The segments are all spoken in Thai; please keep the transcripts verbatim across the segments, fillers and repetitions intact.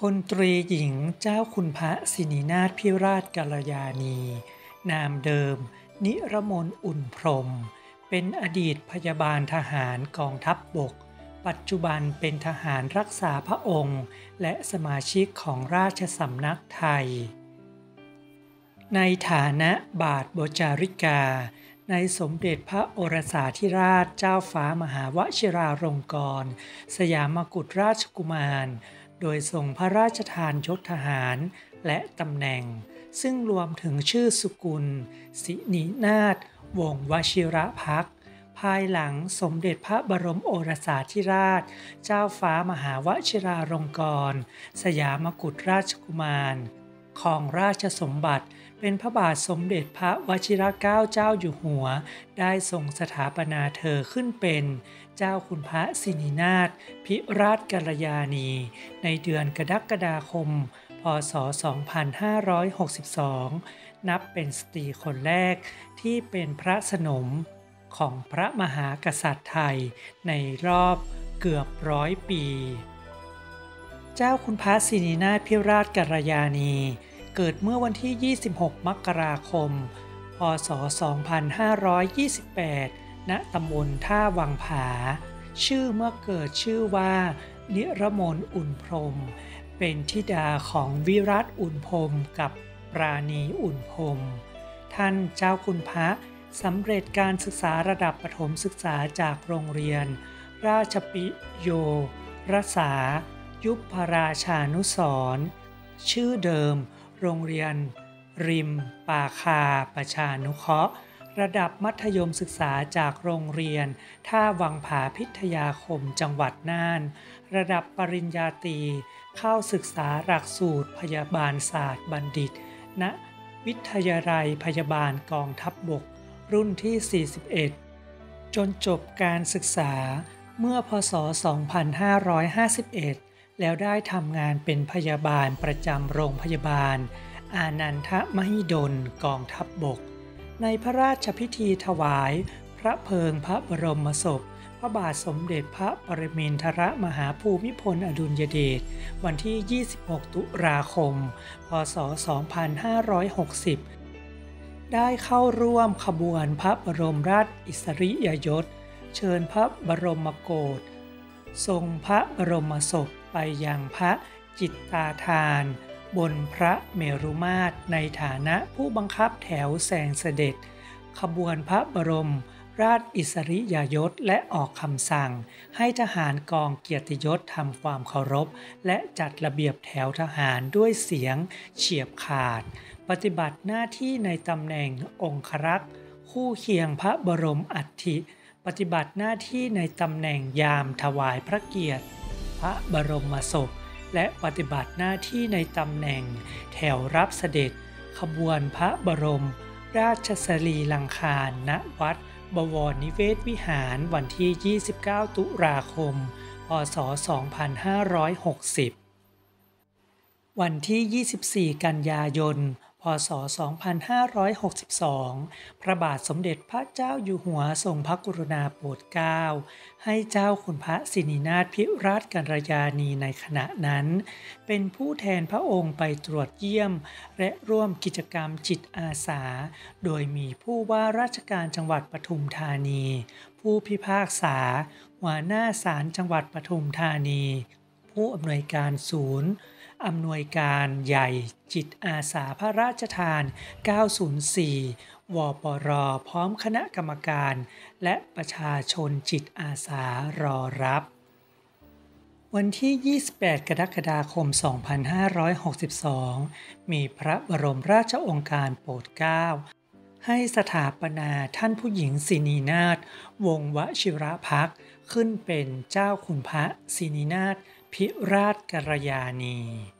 ลตรีหญิงเจ้าคุณพระสินีนาถพิราชกัลยาณีนามเดิมนิรมนอุ่นพรหมเป็นอดีตพยาบาลทหารกองทัพบกปัจจุบันเป็นทหารรักษาพระองค์และสมาชิกของราชสำนักไทยในฐานะบาทบจาริกาในสมเด็จพระโอรสาธิราชเจ้าฟ้ามหาวชิราลงกรณ์สยามกุฎราชกุมารโดยทรงพระราชทานยศทหารและตำแหน่งซึ่งรวมถึงชื่อสกุลสินีนาถวงศ์วชิรภักดิ์ภายหลังสมเด็จพระบรมโอรสาธิราชเจ้าฟ้ามหาวชิราลงกรณ์สยามกุฎราชกุมารครองราชสมบัติเป็นพระบาทสมเด็จพระวชิรเกล้าเจ้าอยู่หัวได้ทรงสถาปนาเธอขึ้นเป็นเจ้าคุณพระสินีนาถพิราชกัลยาณีในเดือนกรกฎาคมพ.ศ. สองพันห้าร้อยหกสิบสองนับเป็นสตรีคนแรกที่เป็นพระสนมของพระมหากษัตริย์ไทยในรอบเกือบร้อยปีเจ้าคุณพระสินีนาถพิราชกัลยาณีเกิดเมื่อวันที่ยี่สิบหกมกราคมพ.ศ. สองพันห้าร้อยยี่สิบแปดณตำบลท่าวังผาชื่อเมื่อเกิดชื่อว่านิรมนอุ่นพรหมเป็นธิดาของวิรัติอุ่นพรหมกับปราณีอุ่นพรหมท่านเจ้าคุณพระสำเร็จการศึกษาระดับประถมศึกษาจากโรงเรียนราชปิโยรสายุพราชานุสรณ์ชื่อเดิมโรงเรียนริมป่าคาประชานุเคราะห์ระดับมัธยมศึกษาจากโรงเรียนท่าวังผาพิทยาคมจังหวัดน่านระดับปริญญาตรีเข้าศึกษาหลักสูตรพยาบาลศาสตร์บัณฑิตณวิทยาลัยพยาบาลกองทัพบกรุ่นที่สี่สิบเอ็ดจนจบการศึกษาเมื่อพ.ศ. สองพันห้าร้อยห้าสิบเอ็ดแล้วได้ทำงานเป็นพยาบาลประจำโรงพยาบาลอานันทมหิดลกองทัพบกในพระราชพิธีถวายพระเพลิงพระบรมศพพระบาทสมเด็จพระปรมินทรมหาภูมิพลอดุลยเดชวันที่ยี่สิบหกตุลาคมพ.ศ. สองพันห้าร้อยหกสิบได้เข้าร่วมขบวนพระบรมราชอิสริยยศเชิญพระบรมโกศทรงพระบรมศพไปยังพระจิตตาทานบนพระเมรุมาตรในฐานะผู้บังคับแถวแสงเสด็จขบวนพระบรมราชอิสริยยศและออกคำสั่งให้ทหารกองเกียรติยศทำความเคารพและจัดระเบียบแถวทหารด้วยเสียงเฉียบขาดปฏิบัติหน้าที่ในตำแหน่งองครักษ์คู่เคียงพระบรมอัฐิปฏิบัติหน้าที่ในตำแหน่งยามถวายพระเกียรติพระบรมศพและปฏิบัติหน้าที่ในตำแหน่งแถวรับเสด็จขบวนพระบรมราชสรีลังคารณวัดบวรนิเวศวิหารวันที่ยี่สิบเก้าตุลาคมพ.ศ. สองพันห้าร้อยหกสิบวันที่ยี่สิบสี่กันยายนพ.ศ. สองพันห้าร้อยหกสิบสองพระบาทสมเด็จพระเจ้าอยู่หัวทรงพระกรุณาโปรดเกล้าให้เจ้าคุณพระสินีนาถพิราชกัลยาณีในขณะนั้นเป็นผู้แทนพระองค์ไปตรวจเยี่ยมและร่วมกิจกรรมจิตอาสาโดยมีผู้ว่าราชการจังหวัดปทุมธานีผู้พิพากษาหัวหน้าศาลจังหวัดปทุมธานีผู้อำนวยการศูนย์อำนวยการใหญ่จิตอาสาพระราชทานเก้าศูนย์สี่ วปร.พร้อมคณะกรรมการและประชาชนจิตอาสารอรับวันที่ยี่สิบแปดกรกฎาคมสองพันห้าร้อยหกสิบสองมีพระบรมราชโองการโปรดเกล้าให้สถาปนาท่านผู้หญิงสินีนาถวงศ์วชิรภักดิ์ขึ้นเป็นเจ้าคุณพระสินีนาถพิราชกัลยาณี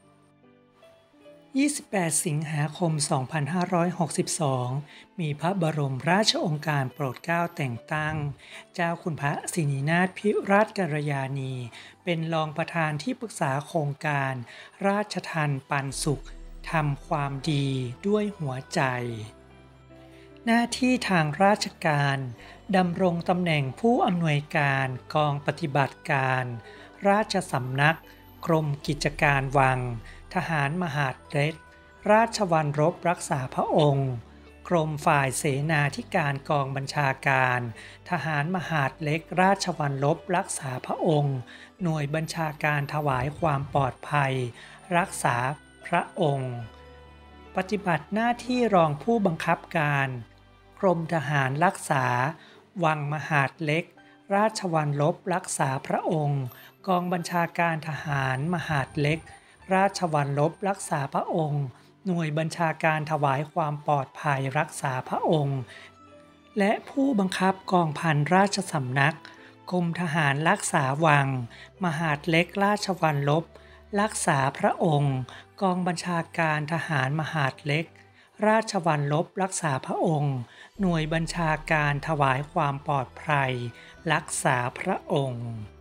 ยี่สิบแปดสิงหาคมสองพันห้าร้อยหกสิบสองมีพระบรมราชโองการโปรดเกล้าแต่งตั้งเจ้าคุณพระสินีนาถพิราชกัลยาณีเป็นรองประธานที่ปรึกษาโครงการราชทัณฑ์ปันสุขทำความดีด้วยหัวใจหน้าที่ทางราชการดำรงตำแหน่งผู้อำนวยการกองปฏิบัติการราชสำนักกรมกิจการวังทหารมหาดเล็กราชวัลรบรักษาพระองค์กรมฝ่ายเสนาธิการกองบัญชาการทหารมหาดเล็กราชวัลรบรักษาพระองค์หน่วยบัญชาการถวายความปลอดภัยรักษาพระองค์ปฏิบัติหน้าที่รองผู้บังคับการกรมทหารรักษาวังมหาดเล็กราชวัลรบรักษาพระองค์กองบัญชาการทหารมหาดเล็กราชวัลรบรักษาพระองค์หน่วยบัญชาการถวายความปลอดภัยรักษาพระองค์และผู้บังคับกองพันราชสำนักกรมทหารรักษาวังมหาดเล็กราชวัลรบรักษาพระองค์กองบัญชาการทหารมหาดเล็กราชวัลรบรักษาพระองค์หน่วยบัญชาการถวายความปลอดภัยรักษาพระองค์